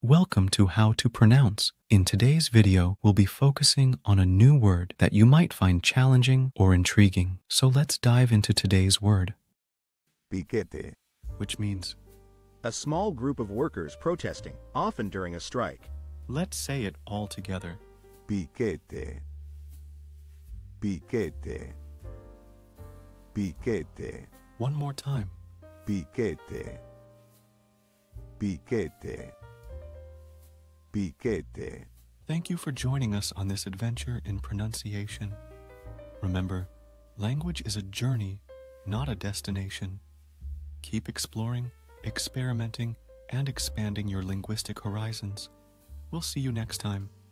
Welcome to How to Pronounce. In today's video, we'll be focusing on a new word that you might find challenging or intriguing. So let's dive into today's word, Piquete. which means, A small group of workers protesting, often during a strike. let's say it all together. Piquete. Piquete. Piquete. One more time. Piquete. Piquete. Piquete. Thank you for joining us on this adventure in pronunciation. Remember, language is a journey, not a destination. Keep exploring, experimenting, and expanding your linguistic horizons. We'll see you next time.